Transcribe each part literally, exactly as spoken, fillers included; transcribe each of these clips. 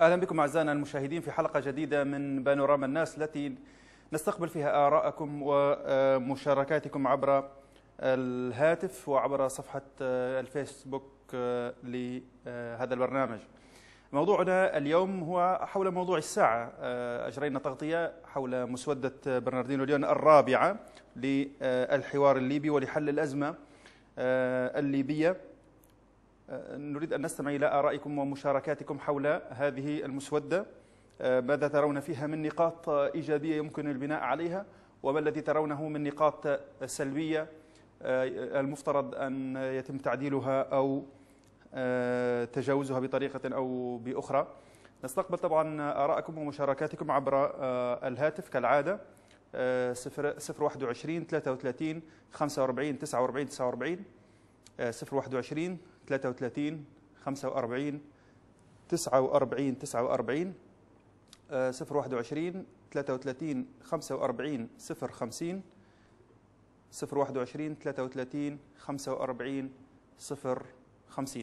أهلا بكم أعزائنا المشاهدين في حلقة جديدة من بانوراما الناس التي نستقبل فيها آراءكم ومشاركاتكم عبر الهاتف وعبر صفحة الفيسبوك لهذا البرنامج. موضوعنا اليوم هو حول موضوع الساعة. أجرينا تغطية حول مسودة برناردينو ليون الرابعة للحوار الليبي ولحل الأزمة الليبية. نريد أن نستمع إلى آرائكم ومشاركاتكم حول هذه المسودة. ماذا ترون فيها من نقاط إيجابية يمكن البناء عليها، وما الذي ترونه من نقاط سلبية المفترض أن يتم تعديلها أو تجاوزها بطريقة أو بأخرى. نستقبل طبعا آراءكم ومشاركاتكم عبر الهاتف كالعادة صفر واحد وعشرين ثلاثة وثلاثين خمسة وأربعين تسعة وأربعين تسعة وأربعين صفر واحد وعشرين ثلاثة وثلاثين خمسة وأربعين تسعة وأربعين تسعة وأربعين صفر واحد وعشرين ثلاثة وثلاثين خمسة وأربعين صفر خمسين صفر واحد وعشرين ثلاثة وثلاثين خمسة وأربعين صفر خمسين.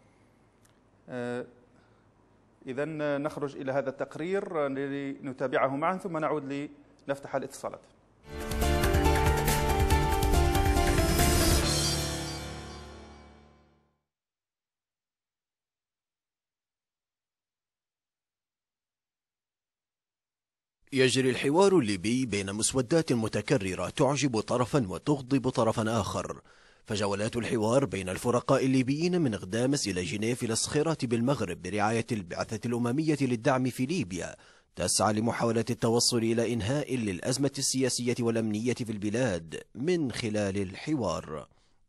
إذن نخرج إلى هذا التقرير لنتابعه معا ثم نعود لنفتح الاتصالات. يجري الحوار الليبي بين مسودات متكررة تعجب طرفا وتغضب طرفا آخر، فجولات الحوار بين الفرقاء الليبيين من غدامس إلى جنيف إلى الصخيرات بالمغرب برعاية البعثة الأممية للدعم في ليبيا تسعى لمحاولة التوصل إلى إنهاء للأزمة السياسية والأمنية في البلاد من خلال الحوار.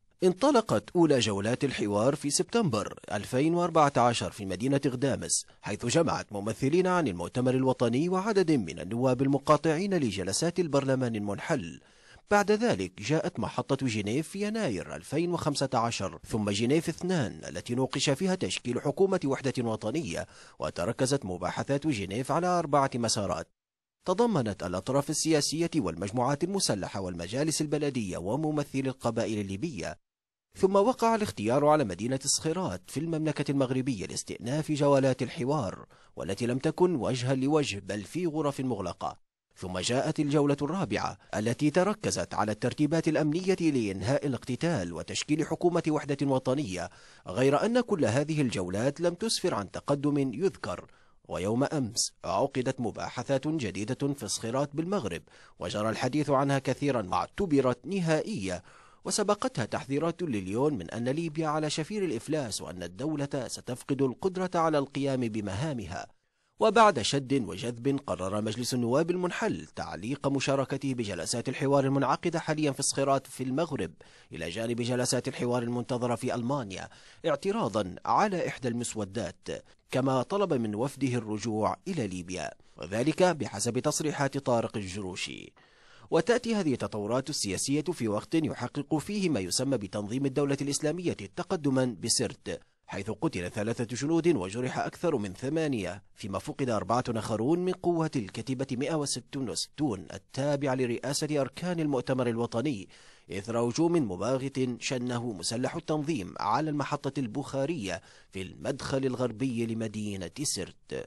انطلقت أولى جولات الحوار في سبتمبر ألفين وأربعة عشر في مدينة غدامس، حيث جمعت ممثلين عن المؤتمر الوطني وعدد من النواب المقاطعين لجلسات البرلمان المنحل. بعد ذلك جاءت محطة جنيف في يناير ألفين وخمسة عشر، ثم جنيف اثنان التي نوقش فيها تشكيل حكومة وحدة وطنية، وتركزت مباحثات جنيف على أربعة مسارات تضمنت الأطراف السياسية والمجموعات المسلحة والمجالس البلدية وممثلي القبائل الليبية. ثم وقع الاختيار على مدينة الصخيرات في المملكة المغربية لاستئناف جولات الحوار، والتي لم تكن وجها لوجه بل في غرف مغلقة. ثم جاءت الجولة الرابعة التي تركزت على الترتيبات الأمنية لإنهاء الاقتتال وتشكيل حكومة وحدة وطنية، غير أن كل هذه الجولات لم تسفر عن تقدم يذكر. ويوم أمس عقدت مباحثات جديدة في الصخيرات بالمغرب، وجرى الحديث عنها كثيرا واعتبرت نهائية، وسبقتها تحذيرات لليون من أن ليبيا على شفير الإفلاس وأن الدولة ستفقد القدرة على القيام بمهامها. وبعد شد وجذب قرر مجلس النواب المنحل تعليق مشاركته بجلسات الحوار المنعقدة حاليا في الصخيرات في المغرب إلى جانب جلسات الحوار المنتظرة في ألمانيا، اعتراضا على إحدى المسودات، كما طلب من وفده الرجوع إلى ليبيا، وذلك بحسب تصريحات طارق الجروشي. وتأتي هذه التطورات السياسية في وقت يحقق فيه ما يسمى بتنظيم الدولة الإسلامية تقدما بسرت، حيث قتل ثلاثة جنود وجرح أكثر من ثمانية، فيما فقد أربعة آخرون من قوة الكتيبة مئة وستة وستين التابعة لرئاسة أركان المؤتمر الوطني، إثر هجوم مباغت شنه مسلح التنظيم على المحطة البخارية في المدخل الغربي لمدينة سرت.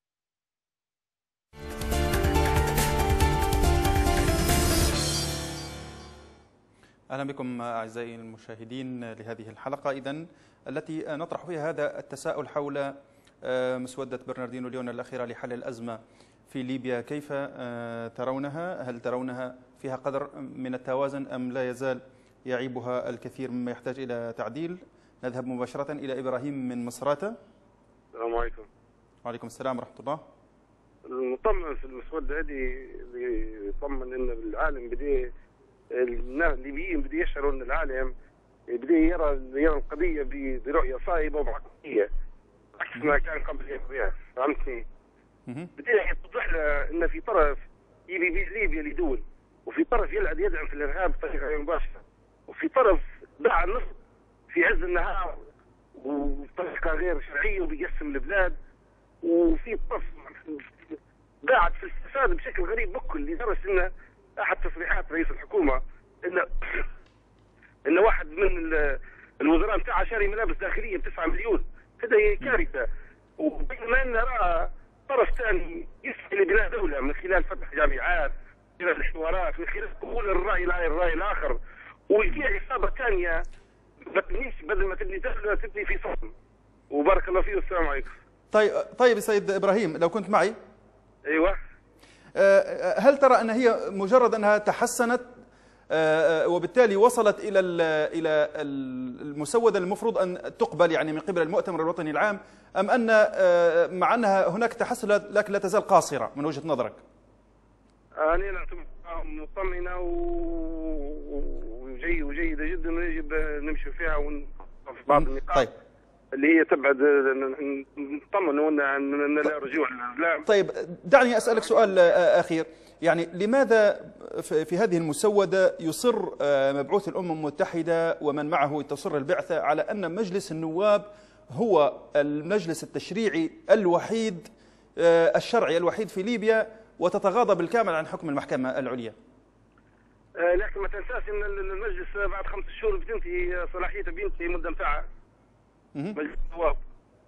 أهلا بكم أعزائي المشاهدين لهذه الحلقة إذن التي نطرح فيها هذا التساؤل حول مسودة برناردينو ليون الأخيرة لحل الأزمة في ليبيا. كيف ترونها؟ هل ترونها فيها قدر من التوازن أم لا يزال يعيبها الكثير مما يحتاج إلى تعديل؟ نذهب مباشرة إلى إبراهيم من مصراتة. السلام عليكم. وعليكم السلام ورحمة الله. المطمن في المسودة هذه يطمن أن العالم بديه الليبيين بده يشعروا ان العالم بده يرى يرى القضيه برؤيه صائبه ومعقوليه عكس ما كان قبل ايام. فهمتني؟ بده يتضح له ان في طرف يبي ليبيا لدول، وفي طرف يلعب يدعم في الارهاب بطريقه غير مباشره، وفي طرف باع النصر في عز النهار وبطريقه غير شرعيه وبيقسم البلاد، وفي طرف قاعد في الفساد بشكل غريب بكل، لدرجه انه احد تصريحات رئيس الحكومه ان ان واحد من الوزراء بتاعه شاري ملابس داخليه ب تسعة مليون. هذا كارثه. وبينما ان نرى طرف ثاني يسعى لبناء دوله من خلال فتح جامعات، من خلال الحوارات، من خلال قبول الراي لا الراي الاخر، وفي عصابه ثانيه ما تبنيش، بدل ما تبني دوله تبني في صمم. وبارك الله فيه والسلام عليكم. طيب طيب سيد ابراهيم، لو كنت معي. ايوه. هل ترى ان هي مجرد انها تحسنت وبالتالي وصلت الى الى المسوده المفروض ان تقبل يعني من قبل المؤتمر الوطني العام، ام ان مع انها هناك تحسن لكن لا تزال قاصره من وجهه نظرك؟ انا نعتبر مطمئنه وجيده وجيده جدا، ويجب نمشي فيها ونقف في بعض النقاط. طيب. اللي هي تبعد نطمن ان لا رجوع للإسلام. طيب دعني اسالك سؤال اخير، يعني لماذا في هذه المسوده يصر مبعوث الامم المتحده ومن معه تصر البعثه على ان مجلس النواب هو المجلس التشريعي الوحيد الشرعي الوحيد في ليبيا، وتتغاضى بالكامل عن حكم المحكمه العليا؟ لكن ما تنساش ان المجلس بعد خمس شهور بتنتهي صلاحيته، بينتهي المده نتاعها. مجلس النواب.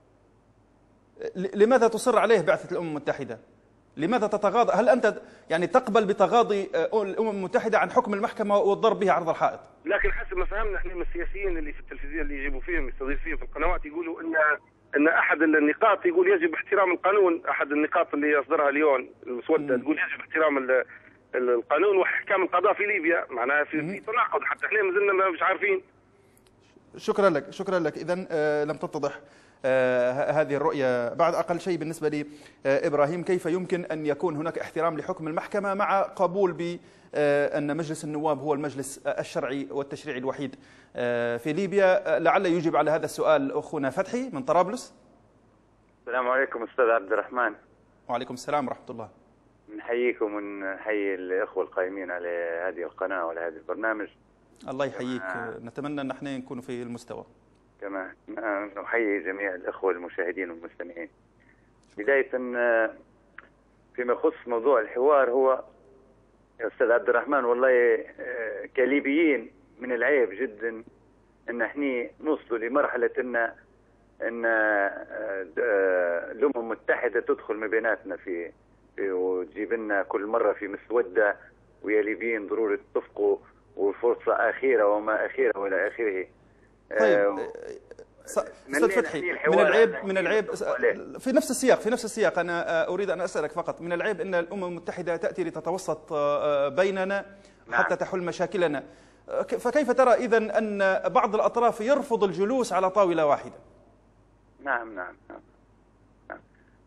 لماذا تصر عليه بعثة الأمم المتحدة؟ لماذا تتغاضى؟ هل أنت يعني تقبل بتغاضي الأمم المتحدة عن حكم المحكمة والضرب به عرض الحائط؟ لكن حسب ما فهمنا احنا من السياسيين اللي في التلفزيون اللي يجيبوا فيهم يستضيفوا في القنوات يقولوا ان ان احد النقاط يقول يجب احترام القانون، احد النقاط اللي اصدرها اليوم المسوده تقول يجب احترام القانون واحكام القضاء في ليبيا، معناها في, في تناقض، حتى احنا ما زلنا مش عارفين. شكرا لك شكرا لك إذن آه لم تتضح آه هذه الرؤية بعد أقل شيء بالنسبة لي. آه إبراهيم، كيف يمكن أن يكون هناك احترام لحكم المحكمة مع قبول بأن مجلس النواب هو المجلس الشرعي والتشريعي الوحيد آه في ليبيا؟ آه لعل يجيب على هذا السؤال أخونا فتحي من طرابلس. السلام عليكم أستاذ عبد الرحمن. وعليكم السلام ورحمة الله. نحييكم ونحيي الإخوة القائمين على هذه القناة وعلى هذا البرنامج. الله يحييك. آه. نتمنى ان احنا نكون في المستوى. كما نحيي جميع الاخوه المشاهدين والمستمعين. بدايه فيما يخص موضوع الحوار، هو يا استاذ عبد الرحمن والله كليبيين من العيب جدا ان احنا نوصلوا لمرحله ان ان الامم المتحده تدخل ما بيناتنا في وتجيب لنا كل مره في مسوده، ويا ليبيين ضروري تتفقوا وفرصة أخيرة وما أخيرة ولا آخره. طيب أستاذ فتحي، من العيب من العيب في نفس السياق في نفس السياق أنا أريد أن أسألك فقط، من العيب أن الأمم المتحدة تأتي لتتوسط بيننا حتى تحل مشاكلنا، فكيف ترى إذن أن بعض الأطراف يرفض الجلوس على طاولة واحدة؟ نعم نعم نعم, نعم.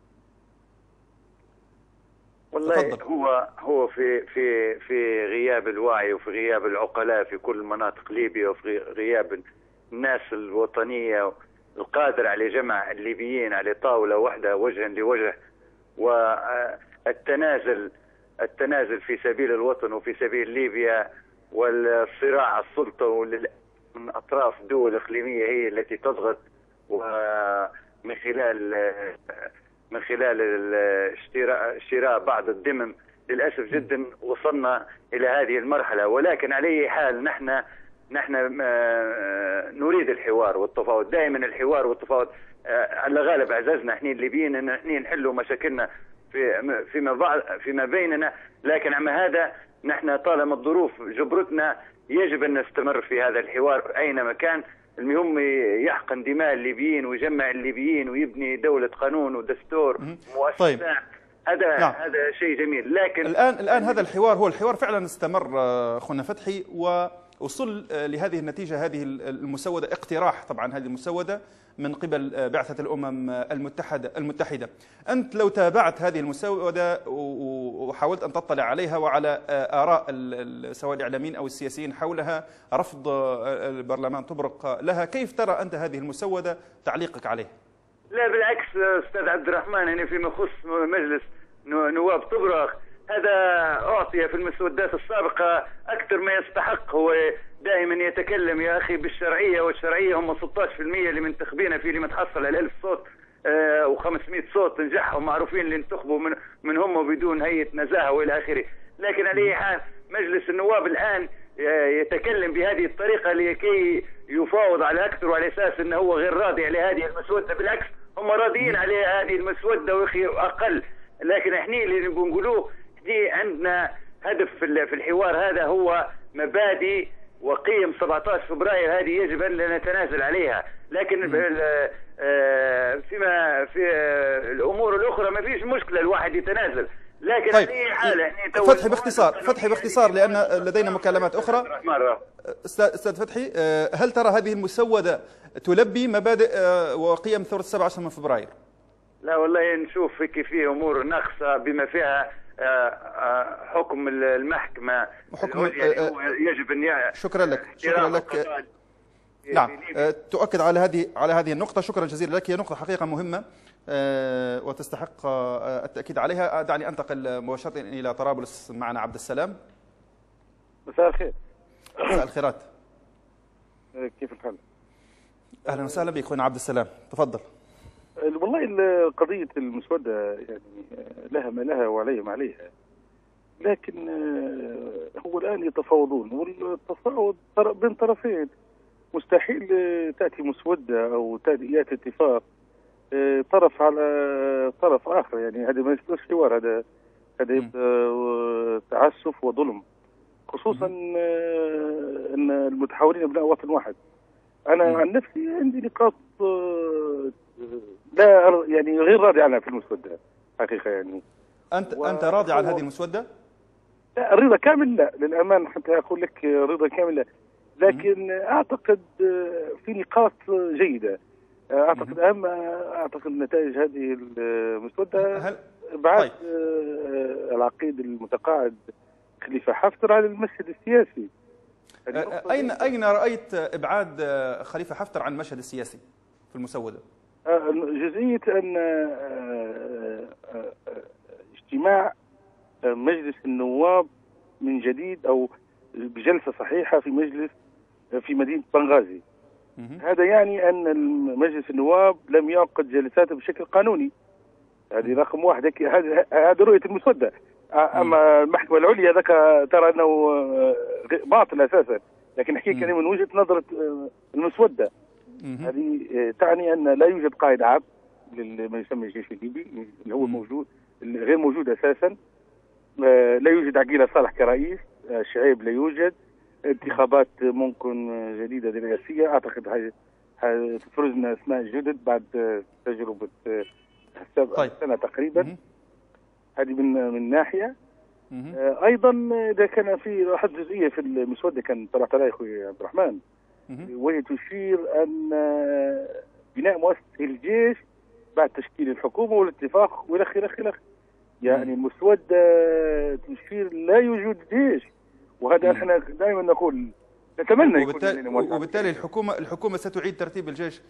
والله تفضل. هو هو في في في غياب الوعي وفي غياب العقلاء في كل مناطق ليبيا، وفي غياب الناس الوطنية القادرة على جمع الليبيين على طاولة واحدة وجها لوجه، والتنازل التنازل في سبيل الوطن وفي سبيل ليبيا، والصراع على السلطة من أطراف دول إقليمية هي التي تضغط، ومن خلال من خلال اشتراء شراء بعض الدمم. للأسف جدا وصلنا إلى هذه المرحلة، ولكن على أي حال نحن نحن نريد الحوار والتفاوض، دائما الحوار والتفاوض على غالب اعزازنا احنا الليبيين ان احنا نحلوا مشاكلنا في فيما بعض فيما بيننا، لكن عما هذا نحن طالما الظروف جبرتنا يجب ان نستمر في هذا الحوار اينما كان. المهم يحقن دماء الليبيين ويجمع الليبيين ويبني دولة قانون ودستور مؤسسة. طيب. هذا نعم. هذا شيء جميل، لكن الآن الآن هذا الحوار هو الحوار فعلا استمر أخونا فتحي، ووصل لهذه النتيجة، هذه المسودة اقتراح طبعا هذه المسودة من قبل بعثة الأمم المتحدة المتحدة. أنت لو تابعت هذه المسودة وحاولت أن تطلع عليها وعلى آراء سواء الإعلاميين أو السياسيين حولها، رفض البرلمان طبرق لها، كيف ترى أنت هذه المسودة؟ تعليقك عليه؟ لا بالعكس أستاذ عبد الرحمن، يعني فيما يخص مجلس نواب طبرق هذا أعطي في المسودات السابقة أكثر ما يستحق. هو دائما يتكلم يا أخي بالشرعية، والشرعية هم ستة عشر بالمئة اللي منتخبين فيه، اللي متحصل على ألف صوت آه وخمسمئة صوت نجحهم معروفين اللي انتخبوا من, من هم بدون هيئة نزاهة وإلى آخره. لكن على أي حال مجلس النواب الآن يتكلم بهذه الطريقة لكي يفاوض على أكثر، وعلى أساس أنه هو غير راضي على هذه المسودة. بالعكس هم راضيين على هذه المسوده ويخي اقل، لكن احنا اللي نقولوه دي عندنا هدف في الحوار هذا، هو مبادئ وقيم سبعة عشر فبراير هذه يجب ان نتنازل عليها، لكن فيما في الامور الاخرى ما فيش مشكله الواحد يتنازل. لكن طيب في حاله فتحي باختصار فتحي باختصار لان لدينا مكالمات اخرى. استاذ فتحي، هل ترى هذه المسوده تلبي مبادئ وقيم ثوره السابع عشر من فبراير؟ لا والله نشوف كيف فيه امور ناقصه بما فيها حكم المحكمه حكم يجب ان شكرا لك شكرا لك نعم تؤكد على هذه على هذه النقطه. شكرا جزيلا لك، هي نقطه حقيقه مهمه وتستحق التاكيد عليها. دعني انتقل مباشره الى طرابلس، معنا عبد السلام. مساء الخير. مساء الخيرات، كيف الحال؟ اهلا وسهلا بك اخونا عبد السلام، تفضل. والله قضيه المسوده يعني لها ما لها وعليها ما عليها، لكن هو الان يتفاوضون، والتفاوض بين طرفين، مستحيل تاتي مسوده او ياتي اتفاق طرف على طرف اخر، يعني هذا ما يصيرش حوار، هذا هذا يبقى تعسف وظلم، خصوصا ان المتحاورين ابناء وطن واحد. انا عن نفسي عندي نقاط لا يعني غير راضي عنها في المسوده حقيقه. يعني انت انت راضي عن هذه المسوده؟ لا رضا كامل لا، للامانه حتى اقول لك رضا كامل لا، لكن اعتقد في نقاط جيده. اعتقد اهم اعتقد نتائج هذه المسوده هل... ابعاد طيب. العقيد المتقاعد خليفه حفتر على المشهد السياسي. اين اين رايت ابعاد خليفه حفتر عن المشهد السياسي في المسوده؟ جزئيه ان اجتماع مجلس النواب من جديد او بجلسه صحيحه في مجلس في مدينه بنغازي، هذا يعني ان مجلس النواب لم يعقد جلساته بشكل قانوني. هذه رقم واحد، هذه هذه رؤيه المسوده. اما المحكمه العليا ذاك ترى انه باطل اساسا، لكن نحكي كلمه من وجهه نظره المسوده. هذه تعني ان لا يوجد قائد عام لما يسمى الجيش الليبي اللي هو موجود غير موجود اساسا. لا يوجد عقيله صالح كرئيس، شعيب لا يوجد، انتخابات ممكن جديده رئاسيه، اعتقد تفرزنا اسماء جدد بعد تجربه طيب. سنه تقريبا. هذه من من ناحيه. ايضا اذا كان في واحد جزئيه في المسوده كان طلعت عليها اخوي عبد الرحمن، وهي تشير ان بناء مؤسسه الجيش بعد تشكيل الحكومه والاتفاق والخ الخ الخ يعني المسوده تشير لا يوجد جيش، وهذا احنا دائما نقول نتمنى وبالتالي, وبالتالي الحكومه الحكومه ستعيد ترتيب الجيش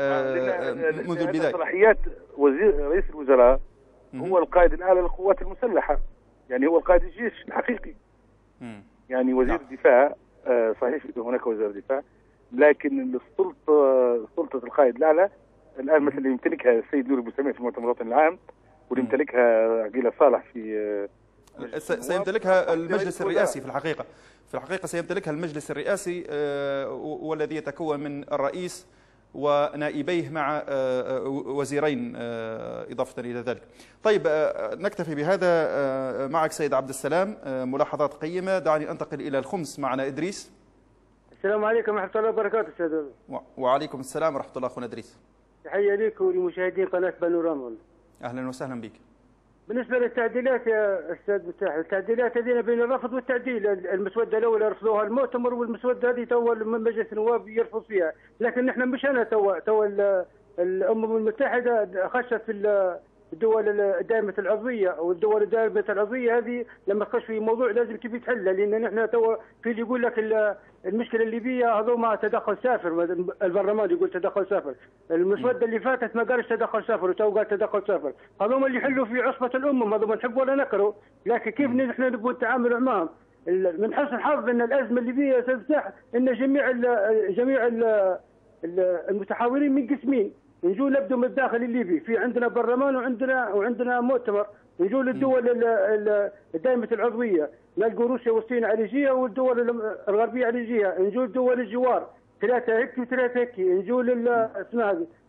منذ البدايه. صلاحيات وزير رئيس الوزراء هو القائد الاعلى للقوات المسلحه، يعني هو القائد الجيش الحقيقي. يعني وزير نعم. الدفاع صحيح هناك وزير دفاع، لكن السلطه سلطه القائد الاعلى الان مثلا اللي يمتلكها السيد نور بوسعيد في المؤتمر الوطني العام، واللي يمتلكها عقيله صالح في سيمتلكها المجلس الرئاسي. في الحقيقه في الحقيقه سيمتلكها المجلس الرئاسي والذي يتكون من الرئيس ونائبيه مع وزيرين إضافة إلى ذلك. طيب نكتفي بهذا. معك سيد عبد السلام، ملاحظات قيمة. دعني أنتقل إلى الخمس، معنا إدريس. السلام عليكم ورحمة الله وبركاته أستاذ. وعليكم السلام ورحمة الله أخونا إدريس. تحية لك ولمشاهدين قناة بانوراما. أهلا وسهلا بك. بالنسبة للتعديلات يا أستاذ متاح، التعديلات هذه بين الرفض والتعديل. المسودة الأولى رفضوها المؤتمر، والمسودة هذه تو مجلس النواب يرفض فيها، لكن نحن مش أنا تو تو الأمم المتحدة خشت في الدول الدائمة العضوية أو الدول الدائمة العضوية هذه لما تخش في موضوع لازم كيف يتحل، لأن نحن تو في اللي يقول لك المشكلة الليبية هذوما تدخل سافر، البرلمان يقول تدخل سافر، المسودة اللي فاتت ما قالش تدخل سافر وتو قال تدخل سافر، هذوما اللي يحلوا في عصبة الأمم، هذوما نحب ولا نكره، لكن كيف نحن نبغى نتعامل معهم؟ من حسن الحظ أن الأزمة الليبية تفتح أن جميع ال جميع ال المتحاورين منقسمين، نجوا نبدو من الداخل الليبي، في عندنا برلمان وعندنا وعندنا مؤتمر، نجوا للدول الدائمة العضوية، نلقوا روسيا والصين على جهة والدول الغربية على جهة، نجوا لدول الجوار ثلاثة هيك وثلاثة هيك، نجوا لل اسمها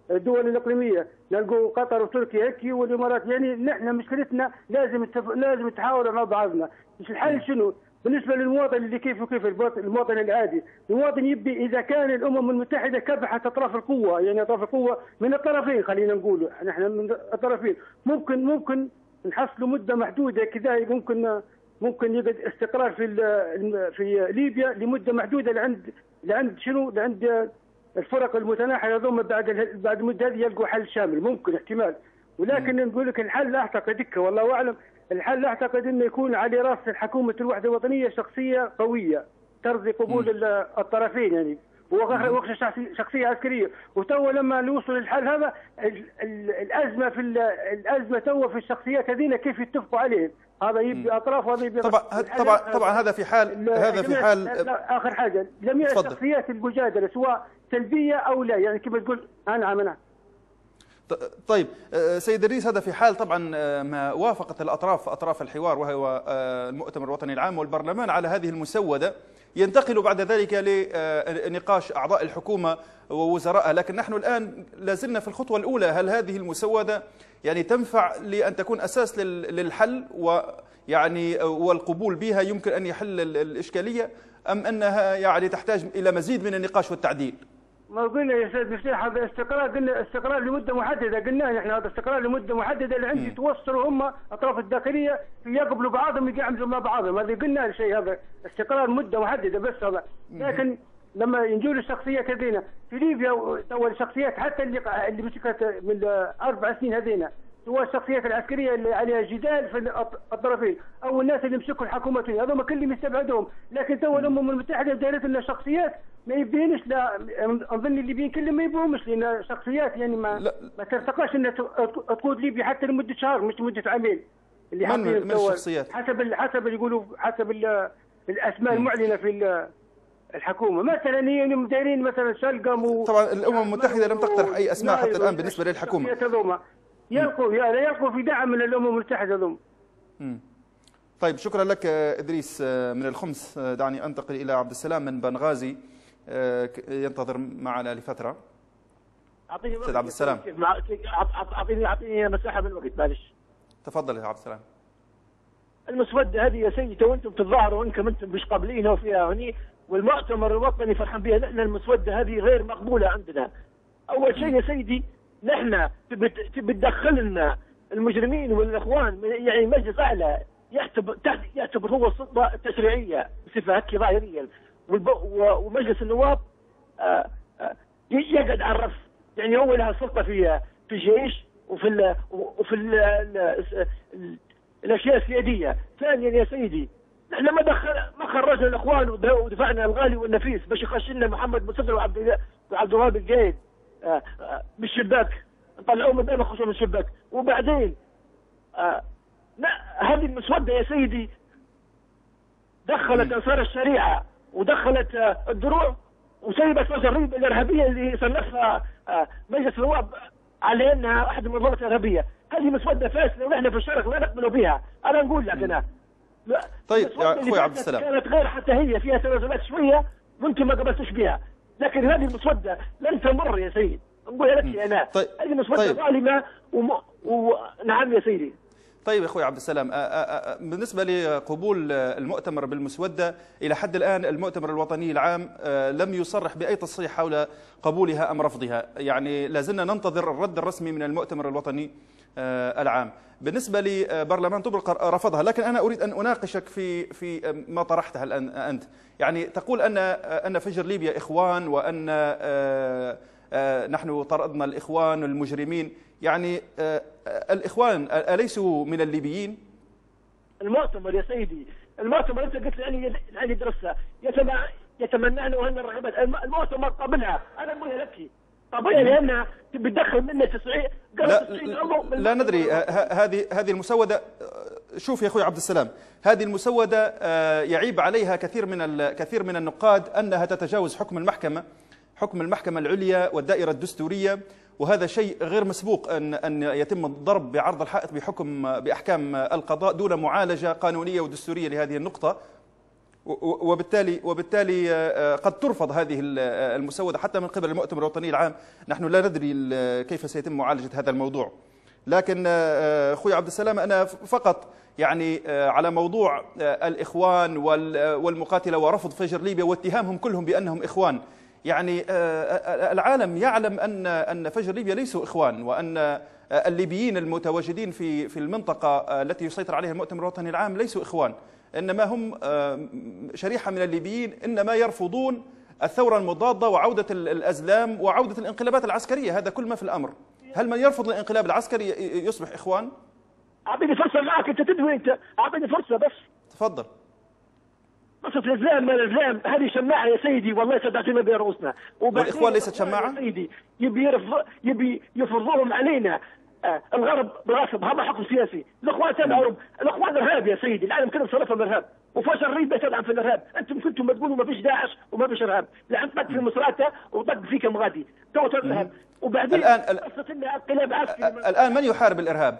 الدول الاقليميه، نلقوا قطر وتركيا هيك والامارات. يعني نحن مشكلتنا لازم التف... لازم نتحاور مع بعضنا. مش الحل شنو؟ بالنسبه للمواطن اللي كيف وكيف المواطن العادي، المواطن يبي اذا كان الامم المتحده كبحت اطراف القوه، يعني اطراف القوه من الطرفين، خلينا نقول نحن من الطرفين، ممكن ممكن نحصلوا مده محدوده كذا، ممكن ممكن يقعد استقرار في في ليبيا لمده محدوده لعند لعند شنو؟ لعند الفرق المتناحره هذوما بعد بعد المده هذه يلقوا حل شامل، ممكن احتمال. ولكن نقول لك الحل اعتقد دكه والله اعلم، الحل اعتقد انه يكون على راس حكومه الوحده الوطنيه شخصيه قويه ترضي قبول الطرفين، يعني وغير شخصيه عسكريه. وتو لما نوصل للحل هذا الازمه في الازمه تو في الشخصيات هذين كيف يتفقوا عليه، هذا يبي اطراف وهذا يبي طبعا طبعا طبعا هذا في حال هذا في حال اخر حاجه جميع الشخصيات المجادله سواء سلبيه او لا، يعني كما تقول انا انا طيب سيد إدريس، هذا في حال طبعا ما وافقت الاطراف اطراف الحوار وهو المؤتمر الوطني العام والبرلمان على هذه المسوده، ينتقل بعد ذلك لنقاش اعضاء الحكومه ووزرائها. لكن نحن الان لازلنا في الخطوه الاولى. هل هذه المسوده يعني تنفع لان تكون اساس للحل ويعني والقبول بها يمكن ان يحل الاشكاليه، ام انها يعني تحتاج الى مزيد من النقاش والتعديل؟ ما قلنا يا استاذ مفتاح هذا استقرار، قلنا استقرار لمده محدده، قلنا نحن هذا استقرار لمده محدده اللي عندي توصلوا هم اطراف الداخليه يقبلوا بعضهم يقعمزوا مع بعضهم، هذا قلنا الشيء هذا استقرار مده محدده بس هذا. لكن لما ينجوا الشخصيات هذينا في ليبيا تو الشخصيات حتى اللي اللي مسكت من اربع سنين هذينا سواء الشخصيات العسكريه اللي عليها جدال في الطرفين او الناس اللي مسكوا الحكومتين هذول كلهم يستبعدوهم. لكن تو الامم المتحده دارت لنا شخصيات ما يبينش، لا اظن الليبيين كلهم ما يبوهمش لان شخصيات يعني ما لا. ما ترتقاش انها تقود ليبيا حتى لمده شهر مش مده عامين. اللي من, من الشخصيات حسب حسب اللي يقولوا حسب الاسماء المعلنه في الحكومه، مثلا هي دايرين مثلا شلقم و... طبعا الامم المتحده لم تقترح اي اسماء حتى الان بالنسبه للحكومه. يلقوا يلقوا في دعم من الامم المتحده ذم. طيب شكرا لك ادريس من الخمس. دعني انتقل الى عبد السلام من بنغازي ينتظر معنا لفتره. اعطيني استاذ عبد السلام، اعطيني اعطيني مساحه من الوقت معلش. تفضل يا عبد السلام. المسوده هذه يا سيدي وانتم تتظاهروا انكم انتم مش قابلينها وفيها هني، والمؤتمر الوطني فرحان بها. نحن المسوده هذه غير مقبوله عندنا. اول شيء يا سيدي نحن تبي تدخل لنا المجرمين والاخوان يعني مجلس اعلى يعتبر يعتبر هو السلطه التشريعيه بصفه هكي ظاهريا، ومجلس النواب يقعد على الرف، يعني هو لها سلطه في في الجيش وفي ال وفي ال ال الاشياء السياديه. ثانيا يا سيدي نحن ما دخل ما خرجنا الاخوان ودفعنا الغالي والنفيس باش يخش لنا محمد مصدر وعبد وعبد الوهاب الجايد من الشباك، نطلعوه من بين خشوا من الشباك. وبعدين آه هذه المسوده يا سيدي دخلت انصار الشريعه ودخلت آه الدروع وسيبت الريبه الارهابيه اللي صنفها آه مجلس النواب على انها احد المنظمات الارهابيه. هذه مسوده فاسده ونحن في الشرق لا نقبل بها. انا نقول لك انا طيب يا اخوي عبد السلام كانت غير حتى هي فيها تنازلات شويه وانتم ما قبلتوش بها، لكن هذه المسوده لن تمر يا سيد. نقول لك يا انا طيب. هذه مسوده ظالمه وم... ونعم يا سيدي. طيب يا اخوي عبد السلام، بالنسبه لقبول المؤتمر بالمسوده الى حد الان المؤتمر الوطني العام لم يصرح باي تصريح حول قبولها ام رفضها، يعني لازلنا ننتظر الرد الرسمي من المؤتمر الوطني العام. بالنسبه لبرلمان طبرق رفضها، لكن انا اريد ان اناقشك في في ما طرحته الان انت، يعني تقول ان ان فجر ليبيا اخوان وان نحن طردنا الاخوان المجرمين، يعني الاخوان اليسوا من الليبيين؟ المؤتمر يا سيدي المؤتمر انت قلت لي يعني درسها يتمنى وهن الرغبات. المؤتمر قبلها انا اقول لك طبيعي لانها بتدخل منا تسعين لا, لا ندري. هذه هذه المسوده، شوف يا اخوي عبد السلام، هذه المسوده يعيب عليها كثير من كثير من النقاد انها تتجاوز حكم المحكمه حكم المحكمه العليا والدائره الدستوريه، وهذا شيء غير مسبوق ان ان يتم الضرب بعرض الحائط بحكم باحكام القضاء دون معالجه قانونيه ودستوريه لهذه النقطه. وبالتالي وبالتالي قد ترفض هذه المسودة حتى من قبل المؤتمر الوطني العام. نحن لا ندري كيف سيتم معالجة هذا الموضوع. لكن أخوي عبد السلام، أنا فقط يعني على موضوع الإخوان والمقاتلة ورفض فجر ليبيا واتهامهم كلهم بأنهم إخوان. يعني العالم يعلم أن أن فجر ليبيا ليسوا إخوان، وأن الليبيين المتواجدين في في المنطقة التي يسيطر عليها المؤتمر الوطني العام ليسوا إخوان، إنما هم شريحة من الليبيين إنما يرفضون الثورة المضادة وعودة الأزلام وعودة الانقلابات العسكرية. هذا كل ما في الأمر. هل من يرفض الانقلاب العسكري يصبح إخوان؟ أعطيني فرصة معك، أنت تدوي، أنت أعطيني فرصة بس. تفضل. قصة الإسلام ما الإسلام هذه شماعة يا سيدي، والله صدعتونا بين رؤوسنا. والإخوان ليست شماعة؟ يا سيدي يبي يرفض يبي يفرضوهم علينا. آه الغرب بالغصب، هذا حكم سياسي. الإخوان تدعم، الإخوان إرهاب يا سيدي، العالم كله صرفهم إرهاب، وفشل ليبيا تدعم في الإرهاب. أنتم كنتم تقولوا ما فيش داعش وما فيش إرهاب، لعن طق في مصراته وطق فيك مغادي تو الإرهاب. وبعدين الآن قصة إنها انقلاب عسكري. الآن من يحارب الإرهاب؟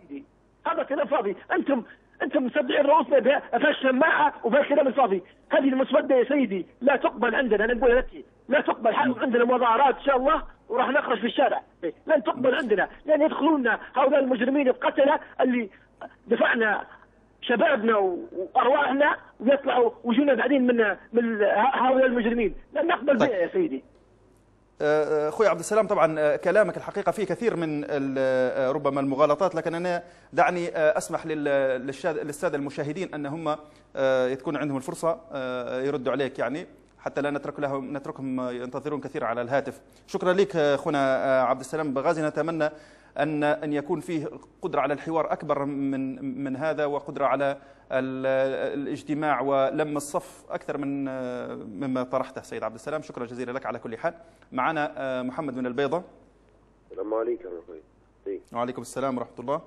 هذا كلام فاضي. أنتم أنتم مصدعين رؤوسنا بها الشماعة وبها الكلام الفاضي. هذه المسودة يا سيدي لا تقبل عندنا، أنا نقولها لك لا تقبل. عندنا مظاهرات إن شاء الله وراح نخرج في الشارع، لن تقبل عندنا، لأن يدخلون هؤلاء المجرمين القتلة اللي دفعنا شبابنا وأرواحنا ويطلعوا وجونا بعدين من من هؤلاء المجرمين، لن نقبل بها يا سيدي. أخوي عبد السلام، طبعا كلامك الحقيقة فيه كثير من ربما المغالطات، لكن أنا دعني أسمح للسادة المشاهدين أن هم تكون عندهم الفرصة يردوا عليك، يعني حتى لا نترك لهم نتركهم ينتظرون كثير على الهاتف. شكرا لك أخونا عبد السلام بغازي. نتمنى أن أن يكون فيه قدرة على الحوار أكبر من من هذا، وقدرة على الاجتماع ولم الصف أكثر من مما طرحته سيد عبد السلام. شكرا جزيلا لك على كل حال. معنا محمد من البيضة. السلام عليكم يا أخوي. وعليكم السلام ورحمة الله.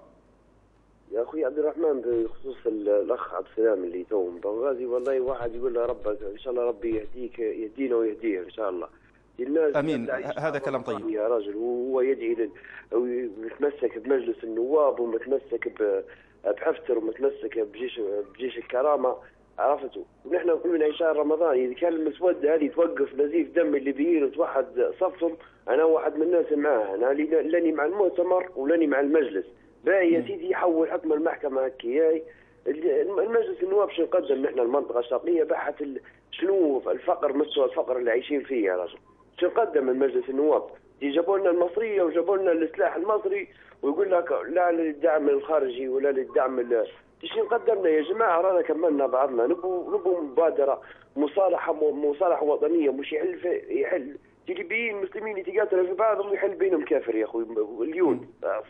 يا أخوي عبد الرحمن، بخصوص الأخ عبد السلام اللي تو من بنغازي، والله واحد يقول له ربك إن شاء الله ربي يهديك يهدينا ويهديه إن شاء الله. الناس امين، هذا كلام طيب يا راجل. وهو يدعي لل... ومتمسك بمجلس النواب ومتمسك ب... بحفتر ومتمسك بجيش بجيش الكرامه، عرفته. ونحن كلنا ان شهر رمضان اذا كان المسوده هذه توقف نزيف دم الليبيين وتوحد صفهم، انا واحد من الناس معاه، انا لاني مع المؤتمر ولاني مع المجلس. باقي يا سيدي يحول حكم المحكمه هكاياي. المجلس النواب شنو قدم نحن المنطقه الشرقيه، بحث شنو الفقر، مستوى الفقر اللي عايشين فيه يا رجل. شو قدم المجلس النواب؟ جابوا لنا المصريه وجابوا لنا السلاح المصري، ويقول لك لا للدعم الخارجي ولا للدعم شنو قدمنا يا جماعه؟ رانا كملنا بعضنا، نبو نبو مبادره مصالحه مصالحه وطنيه، مش يحل يحل الليبيين المسلمين يتقاتلوا في بعضهم ويحل بينهم كافر يا اخوي اليون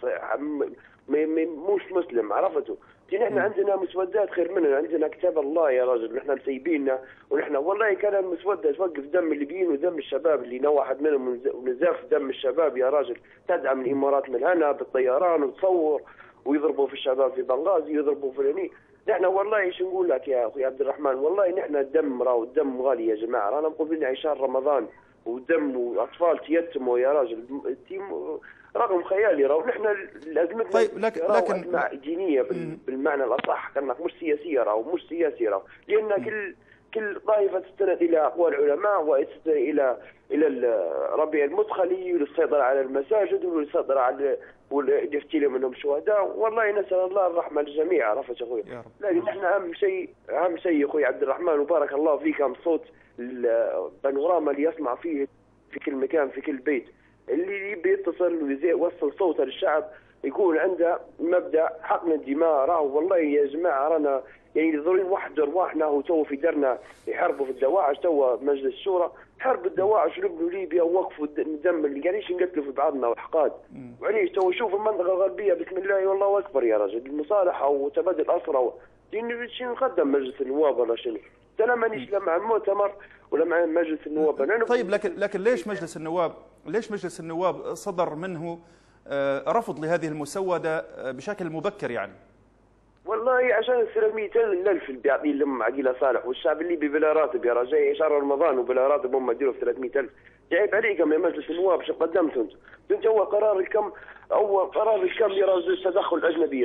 مش مسلم، عرفته. نحن عندنا مسودات خير مننا، عندنا كتاب الله يا راجل، نحن مسيبيننا. ونحن والله كان المسوده توقف دم الليبيين ودم الشباب اللي نوحد منهم ونزاف دم الشباب يا راجل. تدعم الامارات من هنا بالطيران وتصور ويضربوا في الشباب في بنغازي ويضربوا في هني. نحن والله ايش نقول لك يا اخوي عبد الرحمن، والله نحن الدم راهو الدم غالي يا جماعه. رانا نقول لنا شهر رمضان ودم واطفال تيتموا يا راجل، رقم خيالي راهو. نحن لازمتنا طيب لكن لكن دينيه بالمعنى الاصح، كانك مش سياسيه راهو، مش سياسي راهو، لان كل كل طائفه تستند الى اقوال العلماء وتستند الى الى الربيع المدخلي وللسيطره على المساجد وللسيطره على والافتيله منهم شهداء. والله نسال الله الرحمه للجميع، عرفت يا اخوي. لكن نحن اهم شيء اهم شيء يا اخوي عبد الرحمن، وبارك الله فيك، ام صوت البانوراما اللي يسمع فيه في كل مكان في كل بيت، اللي يبي يتصل ويوصل صوته للشعب، يكون عنده مبدا حقن الدماء. راهو والله يا جماعه رانا يعني ضروري نوحد ارواحنا. وتو في درنا يحاربوا في الدواعش، تو مجلس الشورى حرب الدواعش ولبنوا ليبيا ووقفوا الدم اللي قاعدين نقتلوا في بعضنا وحقاد. وعليش تو شوف المنطقه الغربيه بسم الله والله اكبر يا رجل، المصالحه وتبادل اسرى. شنو نقدم مجلس النواب ولا شنو؟ انا مانيش لا مع المؤتمر ولا مع مجلس النواب. طيب لكن لكن ليش مجلس النواب ليش مجلس النواب صدر منه رفض لهذه المسوده بشكل مبكر يعني؟ والله عشان يصير مئتين ألف اللي بيعطيه لهم عقيله صالح، والشعب الليبي بلا راتب يا رجال. شهر رمضان وبلا راتب هم يديروا في ثلاثمئة ألف. جايب عليكم يا مجلس النواب شو قدمتوا انتم؟ انتم اول قرار الكم اول قرار الكم يا رجل التدخل الاجنبي هذا.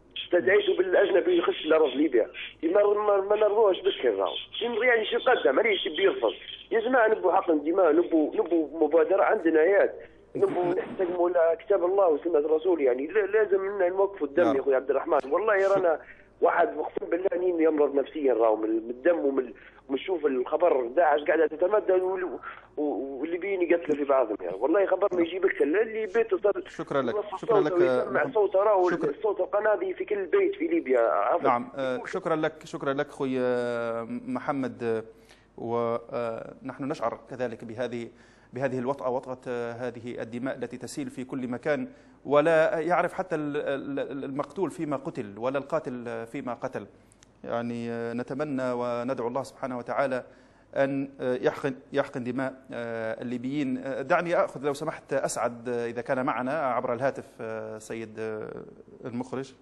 تدعيشوا بالاجنبي يخش لارض ليبيا ما ما, ما نرضوش بكر راهو يعني شو قدم عليه يبي يرفض يا جماعه نبوا حقن دماء نبوا نبوا مبادره عندنا ايات نبوا نحتكموا لكتاب الله وسنه الرسول يعني لازم لنا نوقفوا الدم يا اخوي عبد الرحمن والله رانا واحد اقسم بالله نين يمرض نفسيا راهو من الدم ومن ونشوف الخبر داعش قاعده تتمدد والليبيين يقتلوا في بعضهم يعني والله خبر ما يجيبك اللي بيته صار شكرا لك شكرا لك يسمع صوت راهو الصوت القنادي في كل بيت في ليبيا عفوا. نعم شكرا لك شكرا لك اخوي محمد ونحن نشعر كذلك بهذه بهذه الوطأة وطأة هذه الدماء التي تسيل في كل مكان ولا يعرف حتى المقتول فيما قتل ولا القاتل فيما قتل يعني نتمنى وندعو الله سبحانه وتعالى أن يحقن يحقن دماء الليبيين. دعني أخذ لو سمحت أسعد إذا كان معنا عبر الهاتف سيد المخرج.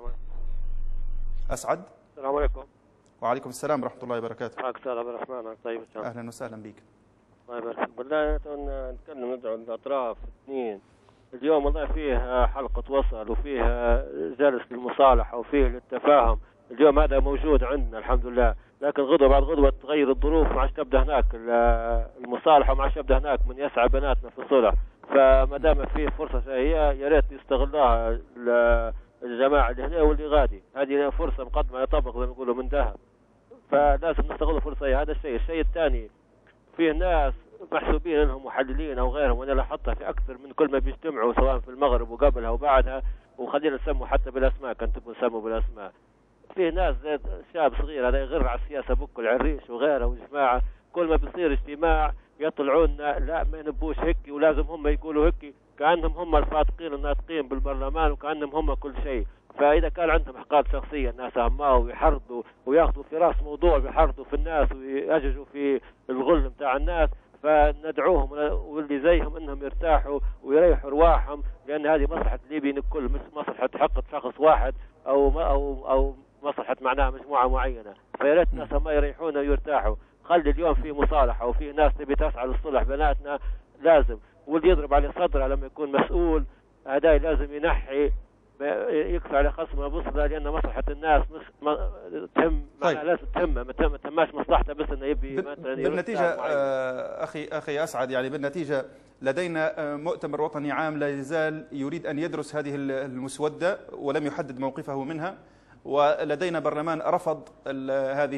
أسعد السلام عليكم. وعليكم السلام ورحمة الله وبركاته. معك أستاذ عبد الرحمن. طيب أهلا وسهلا بك. الله يبارك. بالله نتكلم ندعو الأطراف اثنين اليوم والله فيه حلقة وصل وفيه جلس للمصالحة وفيه للتفاهم اليوم هذا موجود عندنا الحمد لله لكن غدوة بعد غدوة تغير الظروف ما عادش تبدا هناك المصالحة وما عادش تبدا هناك من يسعى بناتنا في الصلح فما دام فيه فرصة هي يا ريت يستغلها الجماعة اللي هنا واللي غادي هذه فرصة مقدمة يطبق زي ما يقولوا من ذهب فلازم نستغل الفرصة هذا الشيء. الشيء الثاني فيه ناس محسوبين انهم محللين او غيرهم وانا لاحظتها في اكثر من كل ما بيجتمعوا سواء في المغرب وقبلها وبعدها وخلينا نسموا حتى بالاسماء كان تبغوا نسموا بالاسماء. فيه ناس زي شاب صغير هذا يغر على السياسه بك العريش وغيره وجماعه كل ما بيصير اجتماع يطلعوا لنا لا ما نبوش هيك ولازم هم يقولوا هيك كانهم هم الفاتقين الناطقين بالبرلمان وكانهم هم كل شيء. فاذا كان عندهم احقاد شخصيه الناس هماه ويحرضوا وياخذوا في راس موضوع ويحرضوا في الناس ويأججوا في الغل بتاع الناس فندعوهم واللي زيهم انهم يرتاحوا ويريحوا ارواحهم لان هذه مصلحه الليبيين الكل مش مصلحه حق شخص واحد او او او مصلحه معناها مجموعه معينه. فيا ريت الناس ما يريحون ويرتاحوا. خلي اليوم في مصالحه وفي ناس تبي تسعى للصلح بناتنا لازم واللي يضرب على صدره لما يكون مسؤول هذا لازم ينحي يكسر على خصمه بصدى لان مصلحه الناس مش ما تهم طيب. لازم تهمه ما تهماش مصلحته بس انه يبي مثلا بالنتيجه اخي اخي اسعد يعني بالنتيجه لدينا مؤتمر وطني عام لا يزال يريد ان يدرس هذه المسوده ولم يحدد موقفه منها ولدينا برلمان رفض هذه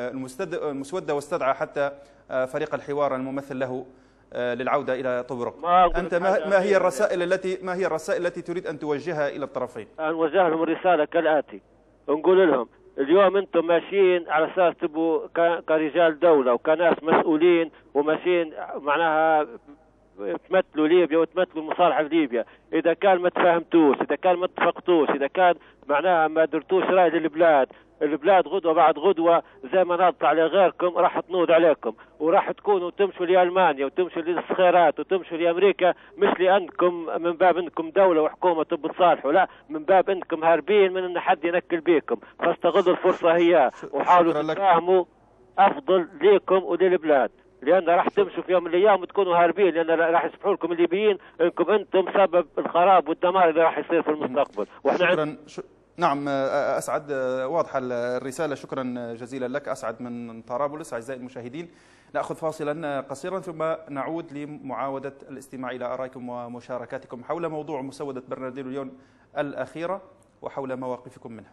المسوده واستدعى حتى فريق الحوار الممثل له للعودة إلى طبرق. أنت ما, ما هي الرسائل التي ما هي الرسائل التي تريد أن توجهها إلى الطرفين؟ نوجه لهم الرسالة كالآتي نقول لهم اليوم أنتم ماشيين على أساس تبوا كرجال دولة وكناس مسؤولين وماشيين معناها تمثلوا ليبيا وتمثلوا المصالحة في ليبيا. إذا كان ما تفهمتوش إذا كان ما اتفقتوش إذا كان معناها ما درتوش رأي للبلاد البلاد غدوة بعد غدوة زي ما نضغط على غيركم راح تنوض عليكم وراح تكونوا تمشوا لألمانيا وتمشوا للصخيرات وتمشوا لأمريكا مش لأنكم من باب أنكم دولة وحكومة تبوا تصالحوا لا من باب أنكم هاربين من أن حد ينكل بيكم. فاستغلوا الفرصة هي وحاولوا تفهموا أفضل ليكم وللبلاد لأن راح تمشوا في يوم من الأيام وتكونوا هاربين لأن راح يسمحوا لكم الليبيين أنكم أنتم سبب الخراب والدمار اللي راح يصير في المستقبل. وإحنا شكرا ش... نعم أسعد واضحة الرسالة. شكرا جزيلا لك أسعد من طرابلس. أعزائي المشاهدين نأخذ فاصلا قصيرا ثم نعود لمعاودة الاستماع إلى آرائكم ومشاركاتكم حول موضوع مسودة برناردينو ليون الأخيرة وحول مواقفكم منها.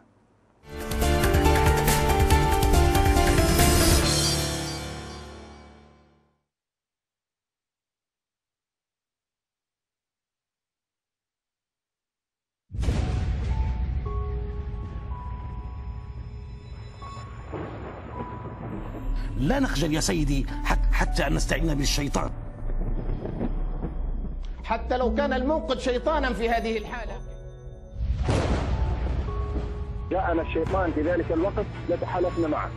لا نخجل يا سيدي حتى أن نستعين بالشيطان حتى لو كان المنقذ شيطانا في هذه الحالة. جاءنا الشيطان في ذلك الوقت لتحالفنا معه.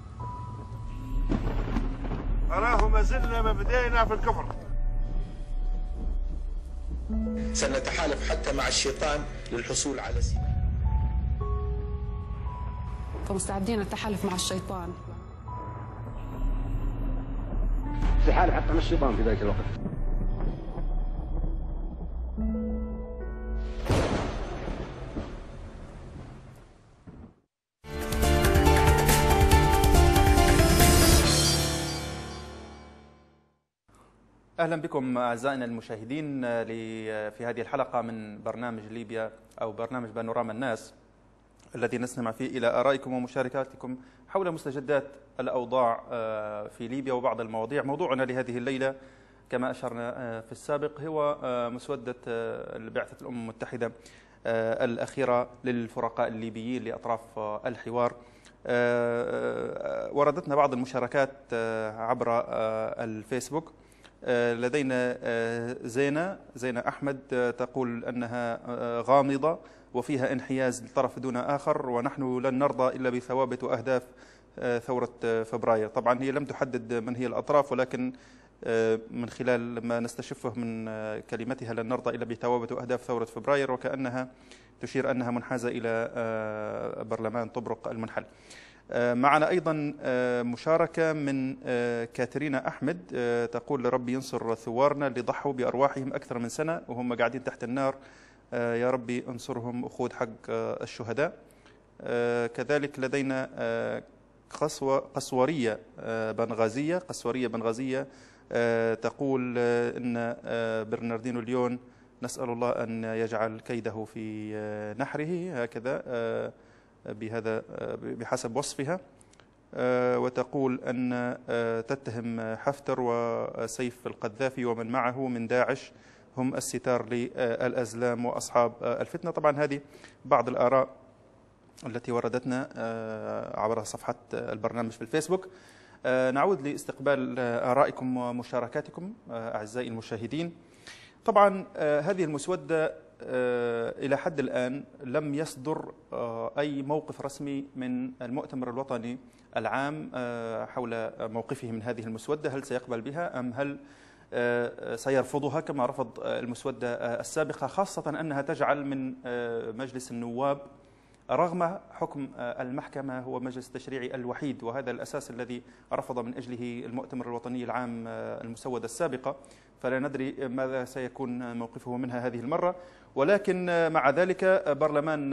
أراه ما زلنا ما بدينا في الكفر. سنتحالف حتى مع الشيطان للحصول على سيما. فمستعدين التحالف مع الشيطان. استحالة حتى مع الشيطان في ذلك الوقت. أهلا بكم أعزائنا المشاهدين في هذه الحلقة من برنامج ليبيا أو برنامج بانوراما الناس، الذي نستمع فيه إلى آرائكم ومشاركاتكم حول مستجدات الأوضاع في ليبيا وبعض المواضيع. موضوعنا لهذه الليلة كما أشرنا في السابق هو مسودة بعثة الأمم المتحدة الأخيرة للفرقاء الليبيين لأطراف الحوار. وردتنا بعض المشاركات عبر الفيسبوك. لدينا زينة زينة أحمد تقول أنها غامضة وفيها انحياز لطرف دون آخر، ونحن لن نرضى إلا بثوابت وأهداف ثورة فبراير. طبعا هي لم تحدد من هي الأطراف، ولكن من خلال ما نستشفه من كلمتها لن نرضى إلا بثوابت وأهداف ثورة فبراير، وكأنها تشير أنها منحازة إلى برلمان طبرق المنحل. معنا أيضا مشاركة من كاترينا أحمد تقول لربي ينصر ثوارنا اللي ضحوا بأرواحهم أكثر من سنة وهم قاعدين تحت النار، يا ربي انصرهم أخوذ حق الشهداء. كذلك لدينا قسوة قسورية بنغازية قسورية بنغازية تقول إن برناردينو ليون نسأل الله أن يجعل كيده في نحره، هكذا بهذا بحسب وصفها. وتقول أن تتهم حفتر وسيف القذافي ومن معه من داعش هم الستار للأزلام وأصحاب الفتنة. طبعا هذه بعض الآراء التي وردتنا عبر صفحة البرنامج في الفيسبوك. نعود لاستقبال آرائكم ومشاركاتكم أعزائي المشاهدين. طبعا هذه المسودة إلى حد الآن لم يصدر أي موقف رسمي من المؤتمر الوطني العام حول موقفه من هذه المسودة، هل سيقبل بها أم هل سيرفضها كما رفض المسودة السابقة، خاصة أنها تجعل من مجلس النواب رغم حكم المحكمة هو مجلس التشريعي الوحيد، وهذا الأساس الذي رفض من أجله المؤتمر الوطني العام المسودة السابقة. فلا ندري ماذا سيكون موقفه منها هذه المرة، ولكن مع ذلك برلمان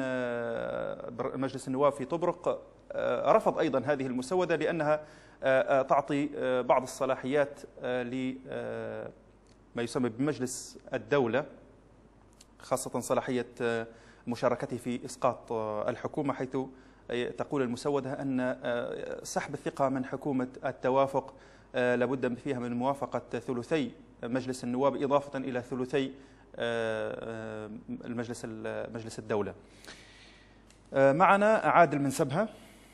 مجلس النواب في طبرق رفض أيضا هذه المسودة لأنها تعطي بعض الصلاحيات لما يسمى بمجلس الدولة، خاصة صلاحية مشاركته في إسقاط الحكومة، حيث تقول المسودة أن سحب الثقة من حكومة التوافق لابد فيها من موافقة ثلثي مجلس النواب إضافة إلى ثلثي المجلس مجلس الدولة. معنا عادل من سبها.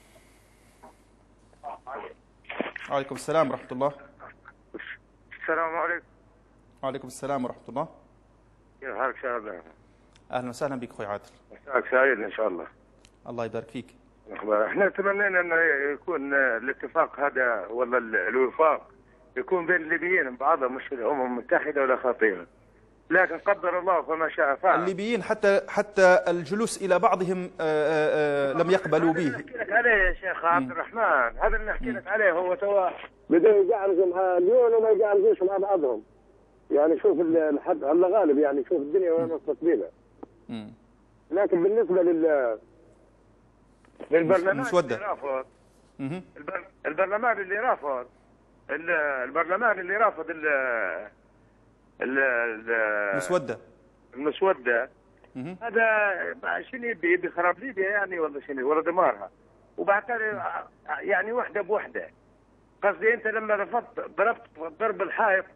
وعليكم السلام ورحمة الله. السلام عليكم. وعليكم السلام ورحمة الله. كيف حالك شباب؟ أهلا وسهلا بك أخوي عادل. مساك سعيد إن شاء الله. الله يبارك فيك. احنا تمنينا أن يكون الاتفاق هذا ولا الوفاق يكون بين الليبيين بعضهم، مش الأمم المتحدة ولا خطيرة، لكن قدر الله فما شاء فعل. الليبيين حتى حتى الجلوس إلى بعضهم آآ آآ لم يقبلوا به. هذا اللي نحكي لك عليه يا شيخ عبد الرحمن، هذا اللي نحكي لك عليه. هو توا بدأوا يقعرجوا مع اليون وما يقعرجوش مع بعضهم. يعني شوف الحد الله غالب، يعني شوف الدنيا وين وصلت بينا. لكن بالنسبة لل للبرلمان اللي رافض البر... البرلمان اللي رافض ال... البرلمان اللي رافض ال ال المسودة المسودة هذا شنو يبي يبي خراب ليبيا يعني ولا شنو ولا دمارها، وبعد يعني وحدة بوحدة. قصدي أنت لما رفضت ضربت ضرب الحائط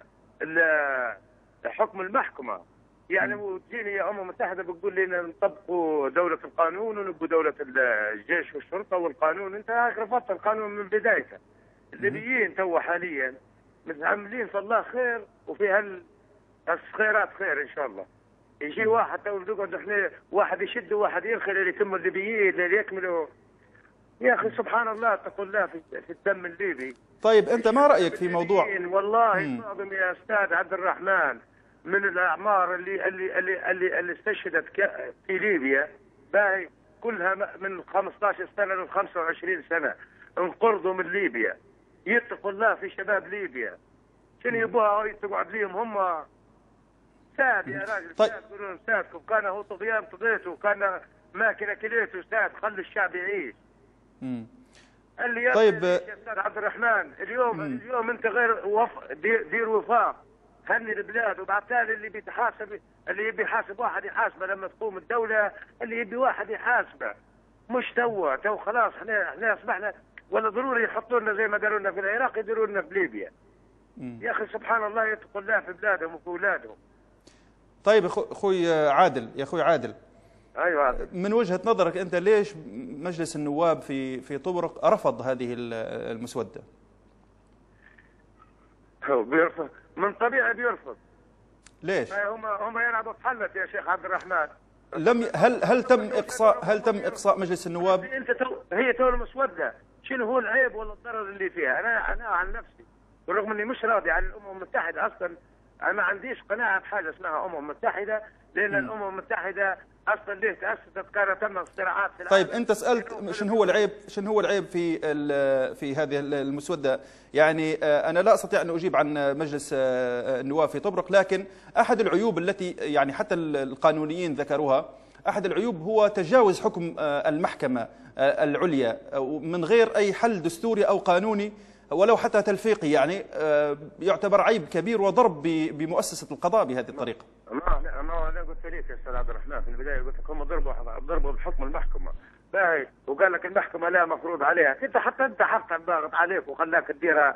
حكم المحكمة يعني، وتجيني يا أمم المتحدة بتقول لنا نطبقوا دولة القانون ونبقوا دولة الجيش والشرطة والقانون. أنت هاك رفضت القانون من بدايته. الليبيين تو حاليا متعاملين في الله خير وفي هالخيرات خير إن شاء الله. يجي واحد تو نقعد احنا واحد يشد وواحد يرخي اللي يتموا الليبيين اللي يكملوا. يا أخي سبحان الله تقول الله في الدم الليبي. طيب أنت ما رأيك في موضوع؟ والله العظيم يا أستاذ عبد الرحمن، من الأعمار اللي اللي اللي اللي, اللي استشهدت في ليبيا باهي كلها من خمسة عشر سنة ل خمسة وعشرين سنة انقرضوا من ليبيا. يتقوا الله في شباب ليبيا. شنو يبغوا تقعد ليهم هم ساد يا راجل. طيب. ساد يقولون سادكم، كان هو طغيان طغيته، كان ماكله كليته ساد، خلي الشعب يعيش. امم اللي طيب يا استاذ عبد الرحمن اليوم مم. اليوم انت غير وف... دير, دير وفاق خلي البلاد، وبعد تالي اللي بيتحاسب، اللي يبي يحاسب واحد يحاسبه لما تقوم الدوله، اللي يبي واحد يحاسبه، مش توا تو خلاص احنا احنا اصبحنا، ولا ضروري يحطوا لنا زي ما قالوا لنا في العراق يديروا لنا في ليبيا. مم. يا اخي سبحان الله يتقوا الله في بلادهم وفي اولادهم. طيب اخوي عادل، يا اخوي عادل، ايوه عادل، من وجهه نظرك انت ليش مجلس النواب في في طبرق رفض هذه المسوده؟ هو بيرفض من طبيعي بيرفض. ليش؟ هم هم يلعبوا بحلت يا شيخ عبد الرحمن. لم هل هل تم اقصاء هل تم اقصاء مجلس النواب؟ انت تو هي تو المسوده، شنو هو العيب ولا الضرر اللي فيها؟ انا انا عن نفسي بالرغم اني مش راضي عن الامم المتحده اصلا، انا ما عنديش قناعه بحاجه اسمها امم متحده، لان م. الامم المتحده اصلا ليه تاسست كان تم اختراعات في العالم. طيب انت سالت شنو هو العيب، شنو هو العيب في في هذه المسوده؟ يعني انا لا استطيع ان اجيب عن مجلس النواب في طبرق، لكن احد العيوب التي يعني حتى القانونيين ذكروها، احد العيوب هو تجاوز حكم المحكمه العليا من غير اي حل دستوري او قانوني ولو حتى تلفيقي، يعني يعتبر عيب كبير وضرب بمؤسسه القضاء بهذه الطريقه. ما ما انا قلت لك يا استاذ عبد الرحمن في البدايه، قلت لك هم ضربوا ضربوا بحكم المحكمه، باهي وقال لك المحكمه لا مفروض عليها، انت حتى انت حتى ضاغط عليك وخلاك تديرها،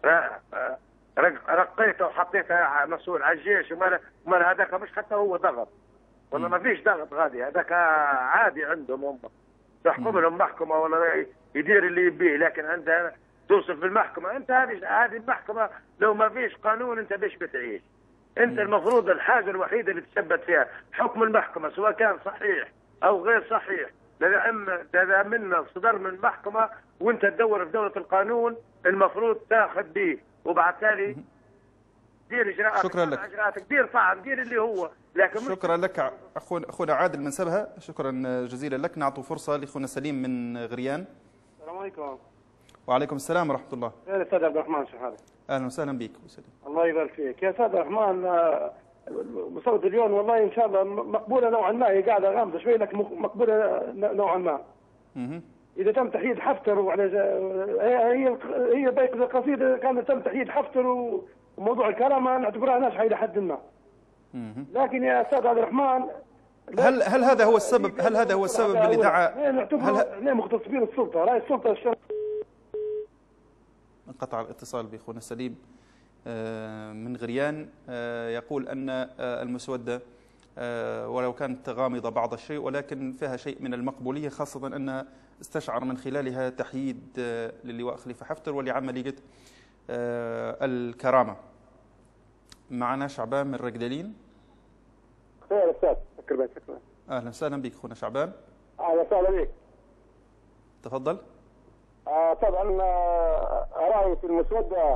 رقيته وحطيتها مسؤول على الجيش، وما هذاك مش حتى هو ضغط، والله ما فيش ضغط غادي، هذاك عادي عندهم هم تحكم لهم محكمه ولا يدير اللي يبيه، لكن عندها توصف في المحكمه، انت هذه هذه المحكمه لو ما فيش قانون انت بيش بتعيش. انت المفروض الحاجه الوحيده اللي تثبت فيها حكم المحكمه سواء كان صحيح او غير صحيح، اذا منا صدر من المحكمه وانت تدور في دوله القانون المفروض تاخذ به، وبعد تالي دير اجراءات. شكرا لك. اجراءاتك دير طعن دير اللي هو، لكن شكرا لك اخونا اخونا عادل من سبها، شكرا جزيلا لك. نعطوا فرصه لاخونا سليم من غريان. السلام عليكم. وعليكم السلام ورحمه الله. يا استاذ عبد الرحمن، شو حالك؟ اهلا وسهلا بك. الله يبارك فيك يا استاذ عبد الرحمن. مسودة اليوم والله ان شاء الله مقبوله نوعا ما، هي قاعده غامضه شوي لكن مقبوله نوعا ما. اها اذا تم تحييد حفتر وعلى هي هي ضيق القصيده كانت تم تحييد حفتر وموضوع الكرامه نعتبرها ناجحه الى حد ما. لكن يا استاذ عبد الرحمن، هل هل هذا هو السبب هل هذا هو السبب اللي دعا؟ نعتبر احنا مغتصبين السلطه، راي السلطه الشرعيه. انقطع الاتصال باخونا سليم من غريان، يقول ان المسوده ولو كانت غامضه بعض الشيء ولكن فيها شيء من المقبوليه، خاصه انها استشعر من خلالها تحييد للواء خليفه حفتر ولعمليه الكرامه. معنا شعبان من رقدلين. خير استاذ، شكرا بك. شكرا. اهلا وسهلا بك اخونا شعبان. اهلا وسهلا بك. تفضل. آه طبعا آه رايي في المسوده.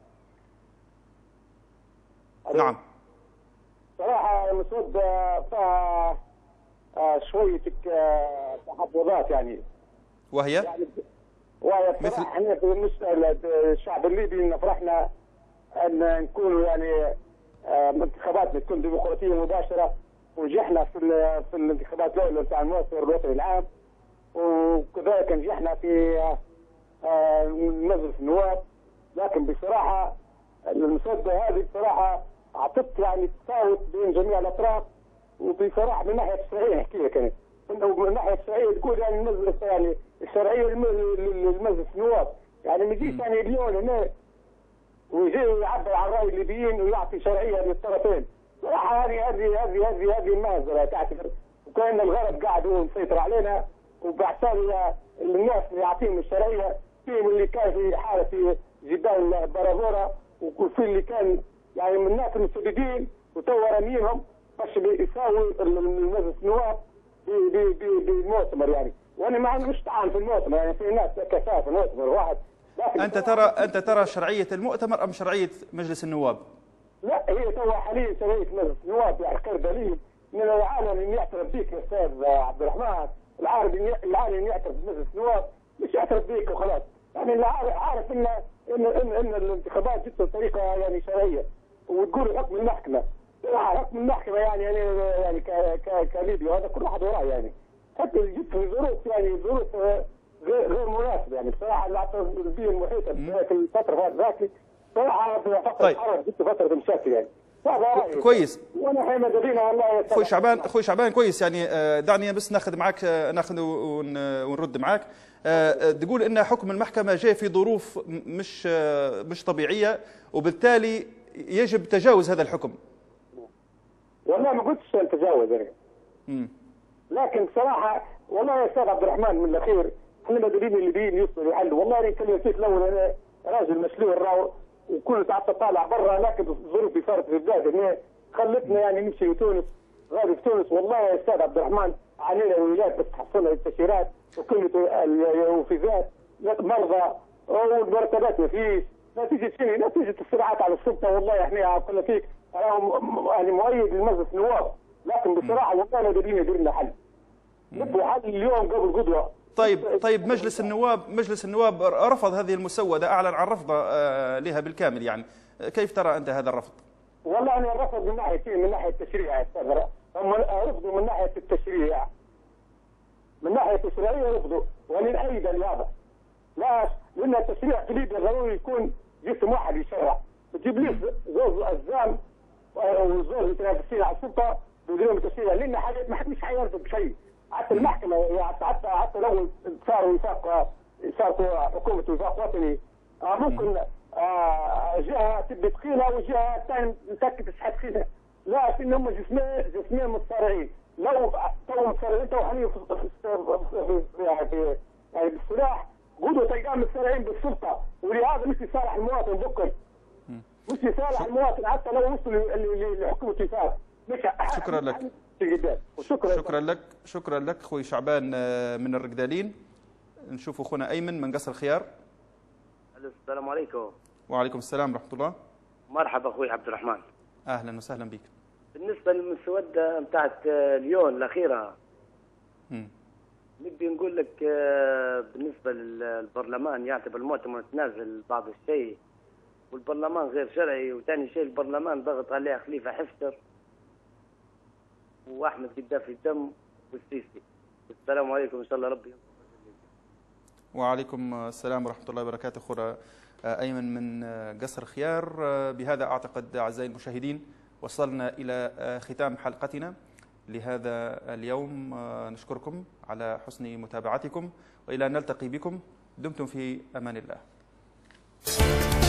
نعم. صراحه المسوده فيها آه شويه آه تحفظات يعني. وهي؟ يعني وهي مثل احنا بالنسبه للشعب الليبي نفرحنا ان نكون يعني آه انتخاباتنا تكون ديمقراطيه مباشره، ونجحنا في في الانتخابات الاولى بتاع المؤتمر الوطني العام، وكذلك نجحنا في آه مجلس النواب. لكن بصراحه المسوده هذه بصراحه اعطت يعني تفاوت بين جميع الاطراف، وبصراحه من الناحيه الشرعيه نحكي لك انا، من الناحيه الشرعيه تقول يعني المجلس يعني الشرعيه للمجلس النواب، يعني ما يجيش يعني اليوم هنا ويجي يعبر عن راي الليبيين ويعطي شرعيه للطرفين. صراحه هذه هذه هذه هذه هذه مهزله تعتبر، وكان الغرب قاعد هو مسيطر علينا، وبالتالي الناس اللي يعطيهم الشرعيه فيهم اللي كان في حاله في جبال برافورا، وفي اللي كان يعني من الناس المسددين وتوا رامينهم باش يساوي المجلس النواب بالمؤتمر يعني. وانا ما مش طعن في المؤتمر، يعني في ناس كفاءه في المؤتمر واحد. انت ترى انت ترى شرعيه المؤتمر ام شرعيه مجلس النواب؟ لا هي توا حاليا شرعيه مجلس النواب، يعني خير دليل من العالم ان يعترف بك يا استاذ عبد الرحمن، العالم العالم يعترف بمجلس النواب مش يعترف بك وخلاص، يعني اللي عارف ان ان ان, إن الانتخابات جت بطريقه يعني شرعيه، وتقول حكم المحكمه، حكم المحكمه يعني يعني يعني كليبي، وهذا كل واحد وراه يعني، حتى جت في ظروف يعني ظروف غير غير مناسبه يعني بصراحه اللي اعطى البيئه المحيطه في الفتره هذيك صراحه في فتره طيب. الحرب جبت فتره مشاكل يعني. كويس. وانا حين ماذا بينا والله خوي شعبان خوي شعبان كويس يعني دعني بس ناخذ معك ناخذ ونرد معك. تقول ان حكم المحكمه جاء في ظروف مش مش طبيعيه وبالتالي يجب تجاوز هذا الحكم. والله ما قلتش تجاوز انا. امم لكن صراحه والله يا استاذ عبد الرحمن من الاخير احنا مدربين الليبيين يوصلوا يحلوا. والله انا نتكلم فيك الاول انا راجل مسلوع راهو وكل ساعات طالع برا، لكن الظروف اللي صارت في البلاد هنا خلتنا يعني نمشي لتونس. غادي في تونس والله يا استاذ عبد الرحمن علينا الولايات بس تحصلنا التاشيرات وكلمه الوفيزات مرضى والمرتبات ما فيش، نتيجه شنو؟ نتيجه الصراعات على السلطه. والله احنا قلنا فيك راهم يعني مؤيد لمجلس النواب، لكن بصراحه والله قادرين يدير لنا حل. نبغوا حل اليوم قبل غدوه. طيب طيب مجلس النواب مجلس النواب رفض هذه المسوده، اعلن عن رفضه لها بالكامل، يعني كيف ترى انت هذا الرفض؟ والله انا رفض من ناحيه من ناحيه التشريع يا استاذ، هم رفضوا من ناحيه التشريع، من ناحيه التشريعيه رفضوا وانا نأيد هذا. لا لان التشريع في ليبيا ضروري يكون جسم واحد يشرع، تجيب لي زوج ازام وزوج متنافسين على السلطه بدون تشريع، لان حاجات ما حدش حيرفض بشيء. حتى المحكمه حتى حتى لو صار وفاق صار حكومه وفاق وطني ممكن جهه تبي تقيلها وجهه ثانيه متاكد صحه تقيلها، لكن هم جسمين جسمين متصارعين. لو تو متصارعين تو حاليا في يعني بالسلاح قدوه تلقاهم متصارعين بالسلطه، ولهذا مش يصالح المواطن بكر، مش يصالح المواطن حتى لو وصلوا لحكومه وفاق. شكرا لك. شكرا شكرا لك شكرا لك خوي شعبان من الرقدالين. نشوف اخونا ايمن من قصر الخيار. السلام عليكم. وعليكم السلام ورحمه الله. مرحبا اخوي عبد الرحمن. اهلا وسهلا بك. بالنسبه للمسوده نتاعت اليوم الاخيره امم نبي نقول لك بالنسبه للبرلمان يعتبر المؤتمر تنازل بعض الشيء، والبرلمان غير شرعي، وثاني شيء البرلمان ضغط عليه خليفه حفتر واحمد قدافي الدم والسيسي. السلام عليكم ان شاء الله ربي. وعليكم السلام ورحمه الله وبركاته. اخونا ايمن من قصر خيار. بهذا اعتقد اعزائي المشاهدين وصلنا الى ختام حلقتنا لهذا اليوم. نشكركم على حسن متابعتكم والى ان نلتقي بكم. دمتم في امان الله.